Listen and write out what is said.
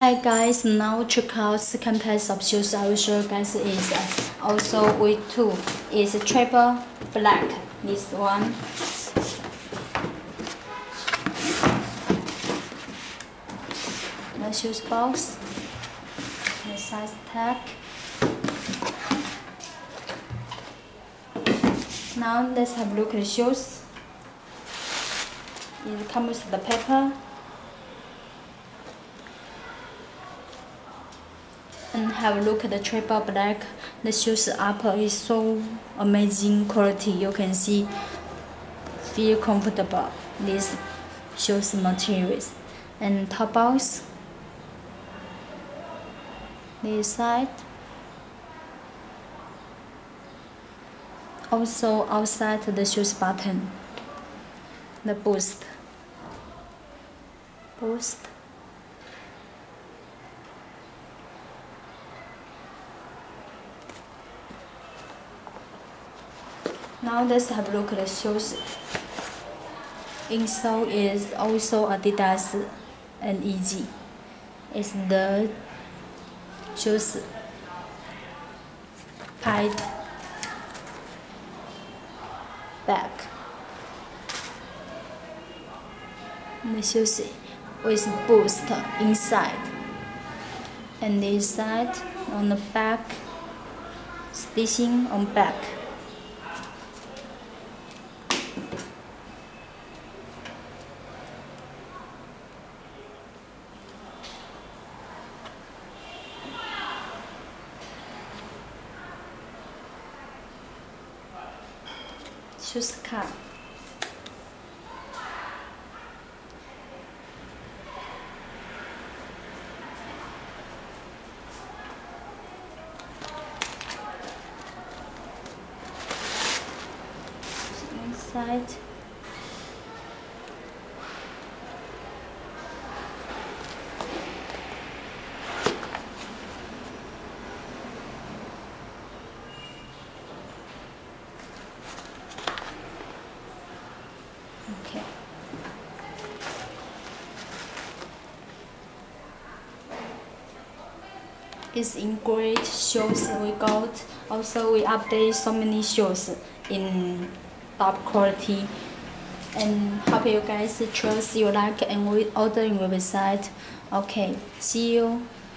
Hi guys, now check out second pair of shoes I will show you guys is also with two is triple black. This one. The shoes box, the size tag. Now let's have a look at the shoes. It comes with the paper. And have a look at the triple black. The shoes upper is so amazing quality. You can see, feel comfortable. This shoes materials and top box. This side. Also outside the shoes button. The boost. Now let's have a look at the shoes. Insole is also Adidas and Easy. It's the shoes tied back. The shoes with boost inside, and this side on the back, stitching on back. Shoes cap. Inside. Okay. It's in great shoes we got. Also we update so many shoes in top quality and hope you guys trust you like and we order in website. Okay, see you.